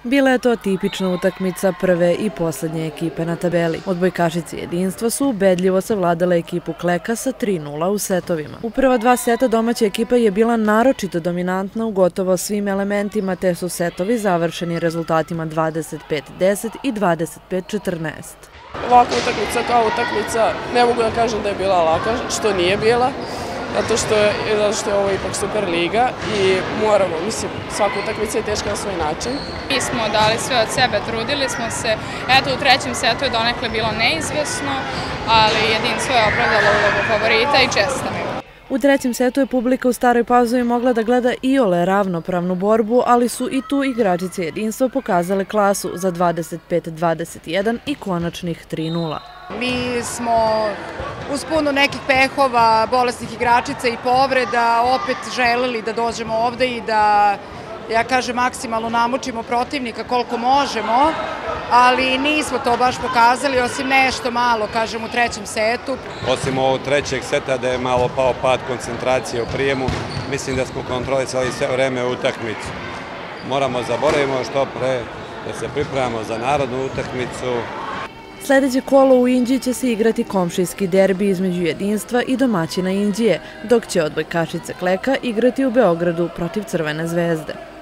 Bila je to tipična utakmica prve i poslednje ekipe na tabeli. Odbojkašice Jedinstva su ubedljivo savladale ekipu Kleka sa 3:0 u setovima. U prva dva seta domaća ekipa je bila naročito dominantna u gotovo svim elementima, te su setovi završeni rezultatima 25-10 i 25-14. Ovakva utakmica kao utakmica, ne mogu da kažem da je bila laka, što nije bila, zato što je ovo ipak Super liga i moramo, svaka utakmica je teška na svoj način. Mi smo dali sve od sebe, trudili smo se. Eto, u trećem setu je donekle bilo neizvesno, ali Jedinstvo je opravdalo ulogu favorita i čestitam im. U trećem setu je publika u Staroj Pazovi mogla da gleda iole ravnopravnu borbu, ali su i tu igračice Jedinstva pokazale klasu za 25-21 i konačnih 3:0. Mi smo uz puno nekih pehova, bolesnih igračica i povreda opet želeli da dođemo ovde i da, ja kažem, maksimalno namučimo protivnika koliko možemo, ali nismo to baš pokazali, osim nešto malo, kažem, u trećem setu. Osim ovog trećeg seta da je malo pao pad koncentracije u prijemu, mislim da smo kontrolisali sve vreme utakmicu. Moramo zaboravimo što pre da se pripremamo za narodnu utakmicu. Sledeće kolo u Inđiji će se igrati komšijski derbi između Jedinstva i domaćina Inđije, dok će odbojkašice Kleka igrati u Beogradu protiv Crvene zvezde.